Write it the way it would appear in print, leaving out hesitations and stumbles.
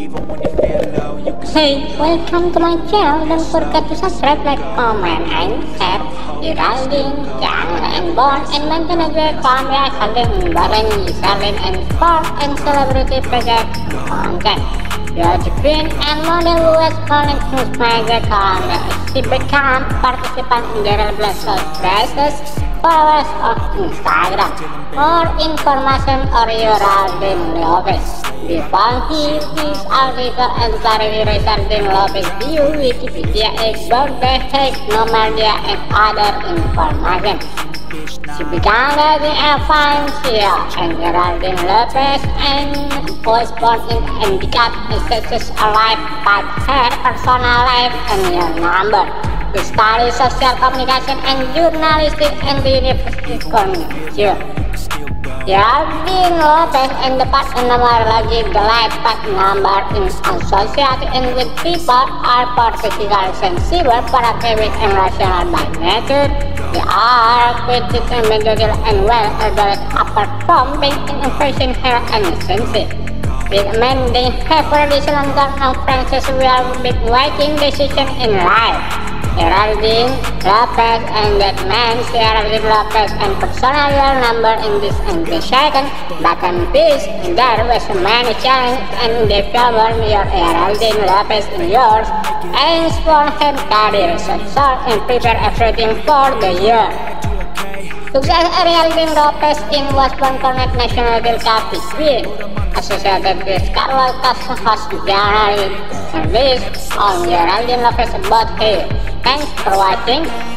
Hey, welcome to my channel. Don't forget to subscribe, like, comment, and share. Geraldine, Chang, and Born, and maintain a great camera, Saldin, Barren, Saldin, and sport and celebrity project content. George Green and model who was calling Smooth Magic camera. She became participant in Gerald Blessed Prices followers on Instagram. More information or Geraldine Lopez. Before he is article and Geraldine Lopez view Wikipedia about the head Nomadia and other information. She began dating a financier and Geraldine Lopez and was born in and became a success alive, but her personal life and your number. To study social communication and journalism in the University of Connecticut. Geraldine Lopez and the part numerology, the life path number in association with people are particularly sensible, proactive, and rational by nature. They are quick and medical and well able apart from being innovation here and sensitive. With men, they have traditional conferences where big making decisions in life. Geraldine Lopez and that man, Geraldine Lopez and personal number in this investigation. Back on this, there was many challenges and development your Geraldine Lopez in yours and for him career success and prepare everything for the year. Sukses Geraldine Lopez in Westbourne Connect National Cup Queen associated with Carlos Castro host January service on Geraldine Lopez about here. Thanks for watching.